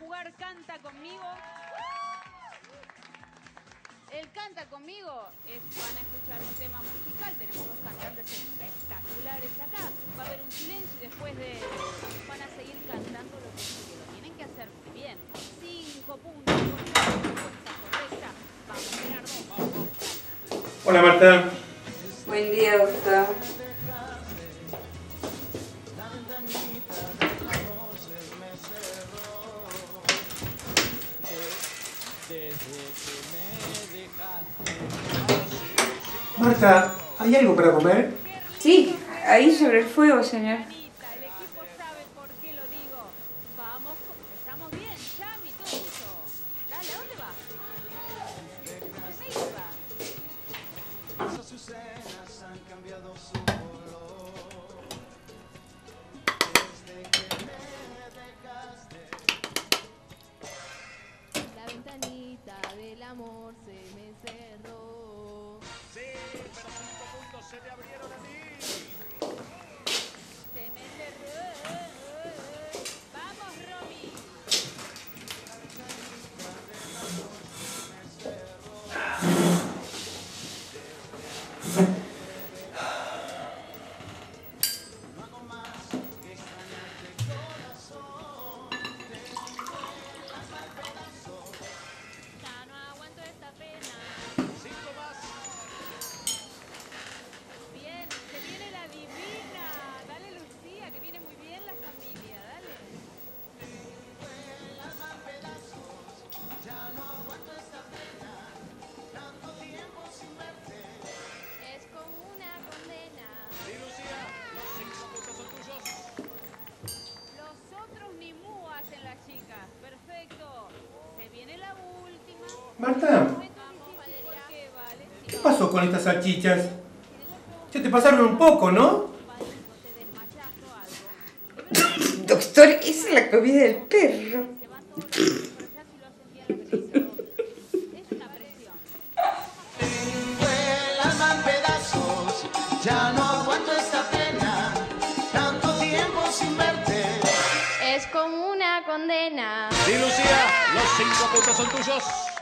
jugar Canta Conmigo. El Canta Conmigo van a escuchar un tema musical. Tenemos dos cantantes espectaculares acá. Va a haber un silencio y después van a seguir cantando lo que tienen que hacer muy bien. 5 puntos por cada respuesta correcta. Vamos, Gerardo. Vamos. Hola, Marta. Buen día, Gustavo. Marta, ¿hay algo para comer? Sí, ahí sobre el fuego, señor. El equipo sabe por qué lo digo. Vamos, estamos bien. Chami, todo eso. Dale, ¿a dónde vas? ¿Dónde iba? Las azucenas han cambiado su color desde que me dejaste. La ventanita del amor se me cerró. Sí, pero 5 puntos se te abrieron a ti. Se me cerró. Vamos, Romy. No hago más que extrañarte, corazón. Te las al pedazo. Ya no aguanto esta pena. 5 más. Bien, se viene la divina. Dale, Lucía, que viene muy bien la familia. Dale. El alma en pedazos. Ya no aguanto esta pena. Tanto tiempo sin verte. Es como una condena. Sí, Lucía, los 5 puntos son tuyos. Los otros ni mu hacen las chicas. Perfecto. Se viene la última. Marta, Vamos, Valeria. ¿Por qué, Vale? ¿qué pasó con estas salchichas? Ya te pasaron un poco, ¿no? ¿Te desmayaste o algo? Doctor, esa es la comida del perro. Se van todos los niños para allá si lo hacen bien las chicas. Es una presión. Tengo el alma en pedazos, ya no aguanto esta pena, tanto tiempo sin verte. Es como una condena. Sí, Lucía, los 5 puntos son tuyos.